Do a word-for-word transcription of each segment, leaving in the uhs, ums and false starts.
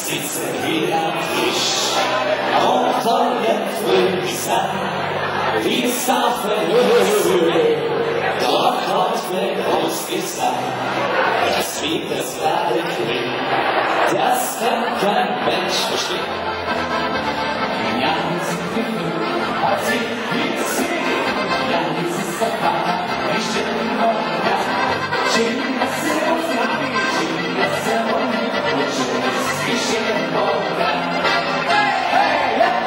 sitze hier am Tisch und wollen fröhlich sein, wie es auf dort kommt mir groß gesagt, das wie das gerade klingt, das kann kein Mensch verstehen. Ja, das ist Gefühl, als ich wie es sieht, ja, das ist der Fall, ich stimme noch, ja, schön, dass er uns nahe, schön, dass er uns und schön ist geschehen worden. Hey, hey,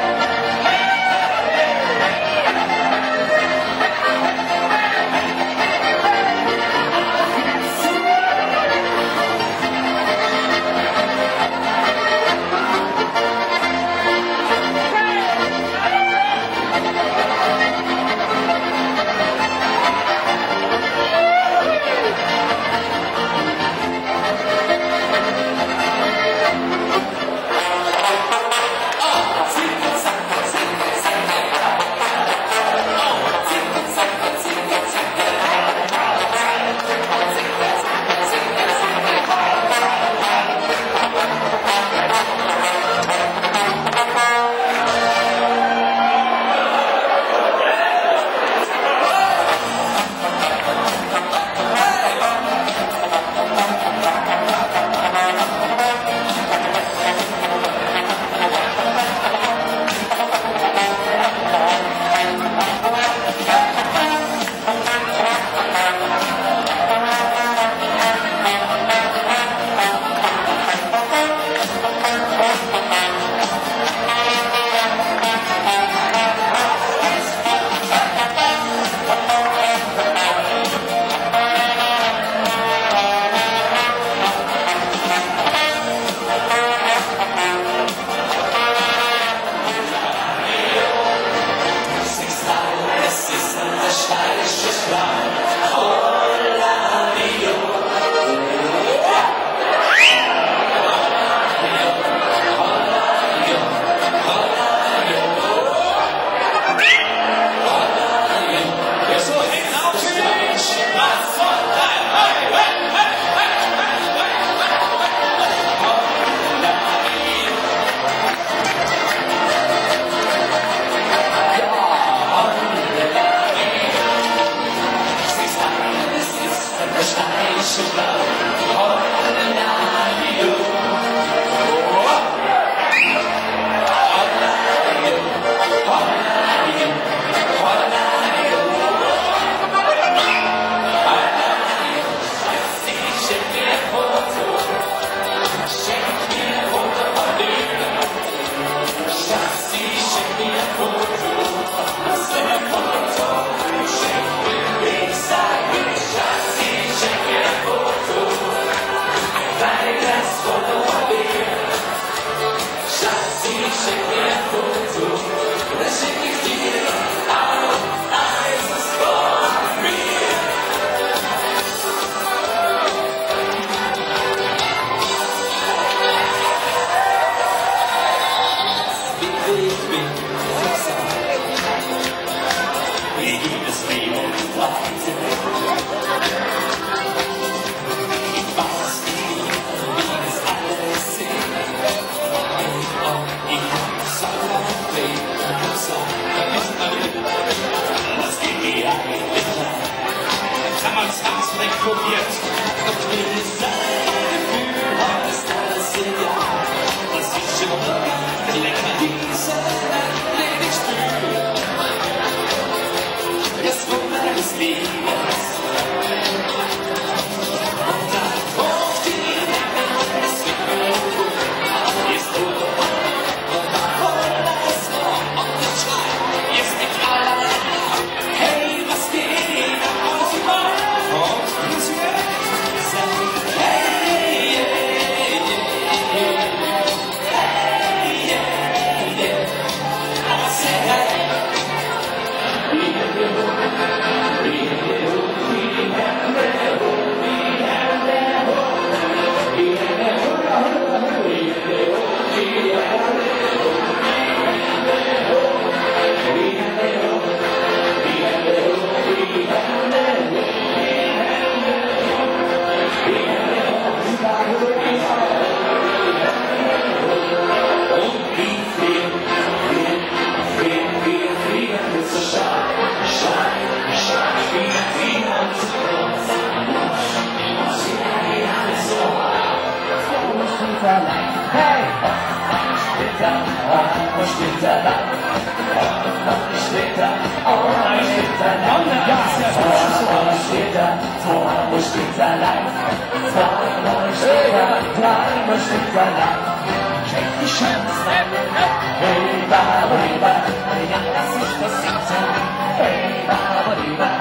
da, wo steht er da? Wo steht er? Oh, wo steht er da? Wo steht er? Wo steht er da? Wo steht er? Wo steht er da? Check die Chance an. Hey, Baba, Baba, ja, lass mich das singen. Hey, Baba, Baba.